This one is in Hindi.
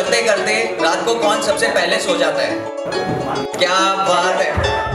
करते करते रात को कौन सबसे पहले सो जाता है? क्या बात है।